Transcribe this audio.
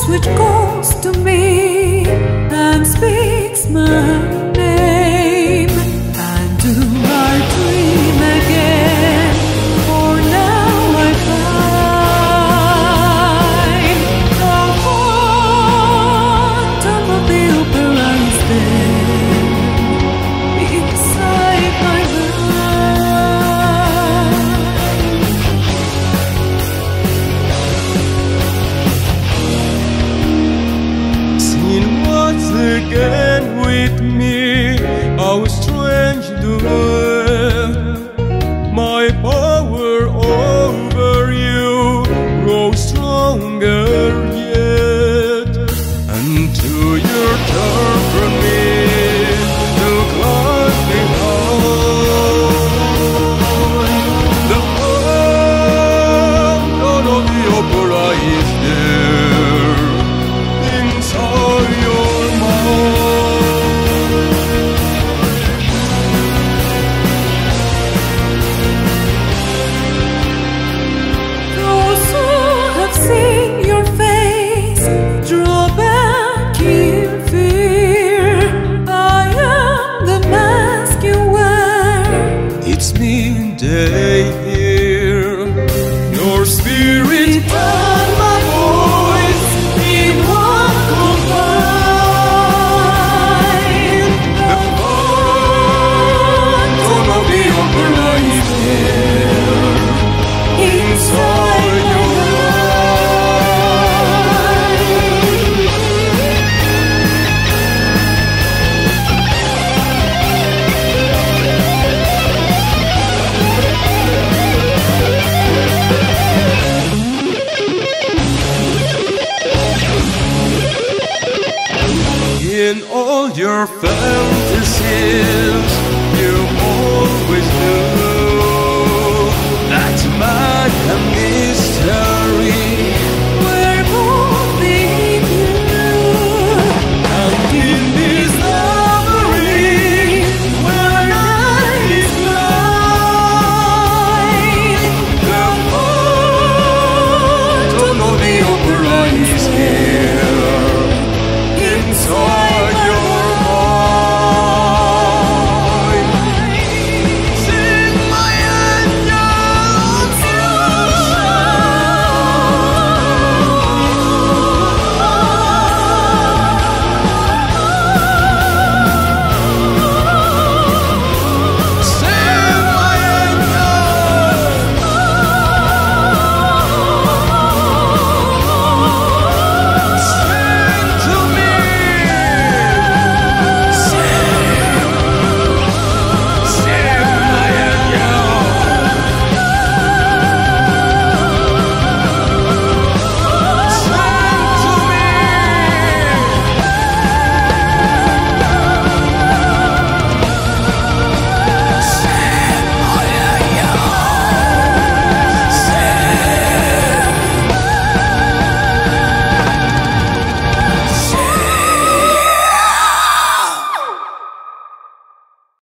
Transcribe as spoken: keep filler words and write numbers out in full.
which calls to me and speaks my name. And do I dream again? For now I find the phantom of the opera is there beside my mind. Sing once again with me, how strange the world. My power over you grows stronger yet, until you turn from me to close behind. The phantom of the opera is there inside your mind. Those who have seen your face draw back in fear. I am the mask you wear. It's me they hear your spirit and my voice in one combine. The phantom of the opera is there inside your in all your fantasies.